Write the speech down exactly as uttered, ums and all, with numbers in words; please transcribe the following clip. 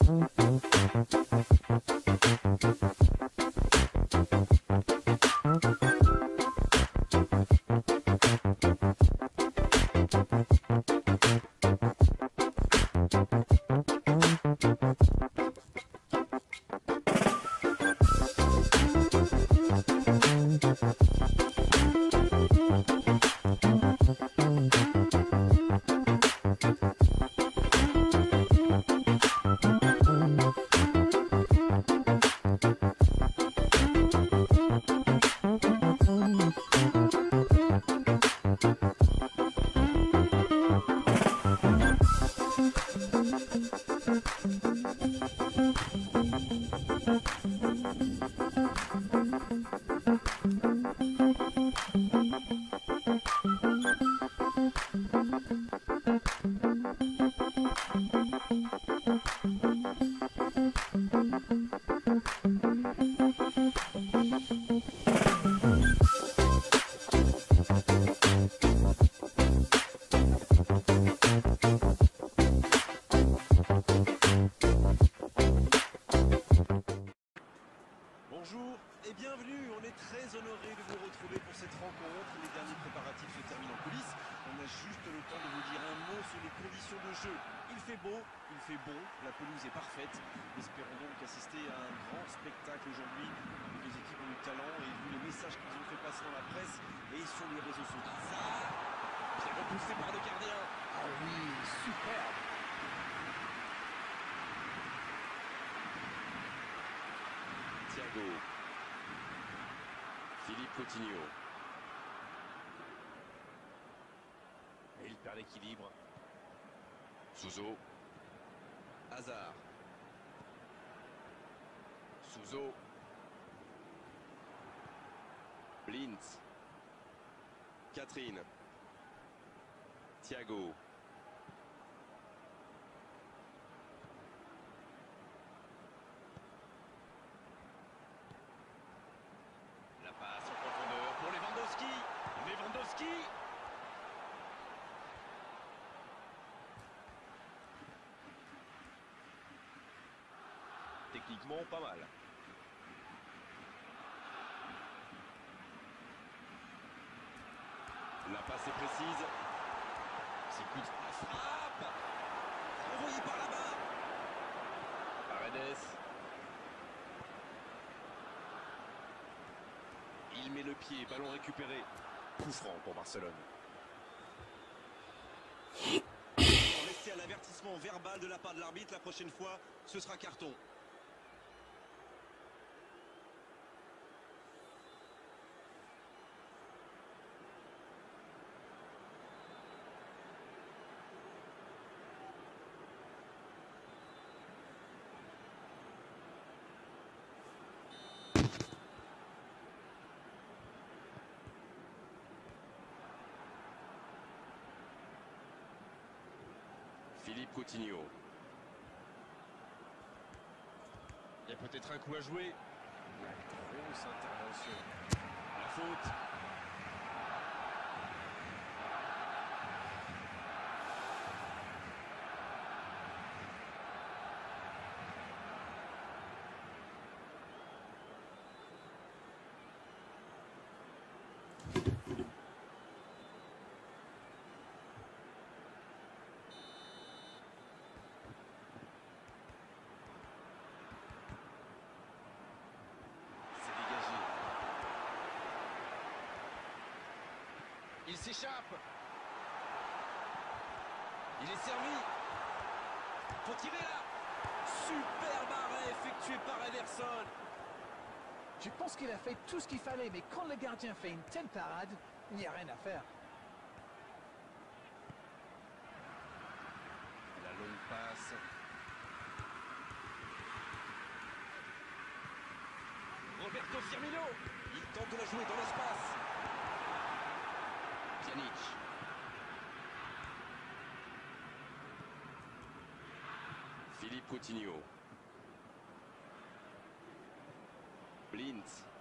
Bonjour et bienvenue, on est très honoré de vous retrouver pour cette rencontre. Les derniers préparatifs se terminent en coulisses. On a juste le temps de vous dire un mot sur les conditions de jeu. Il fait beau, il fait bon, la pelouse est parfaite. Espérons donc assister à un grand spectacle aujourd'hui. Les deux équipes ont du talent et vu les messages qu'ils ont fait passer dans la presse et sur les réseaux sociaux. Bien repoussé par le gardien. Ah oui, superbe. Thiago. Philippe Coutinho. Et il perd l'équilibre. Suso. Hazard. Suso. Blintz. Catherine. Thiago. La passe en profondeur pour Lewandowski. Lewandowski. Techniquement, pas mal. La passe est précise. C'est coup de la frappe. Envoyé par là-bas. Paredes. Il met le pied, ballon récupéré. Coup franc pour Barcelone. Rester à l'avertissement verbal de la part de l'arbitre, la prochaine fois, ce sera carton. Philippe Coutinho. Il y a peut-être un coup à jouer. Grosse intervention. La faute. Il s'échappe. Il est servi. Faut tirer là. Superbe arrêt effectué par Ederson. Je pense qu'il a fait tout ce qu'il fallait, mais quand le gardien fait une telle parade, il n'y a rien à faire. La longue passe. Roberto Firmino. Il tente de la jouer dans l'espace. Pjanic. Philippe Coutinho. Blintz.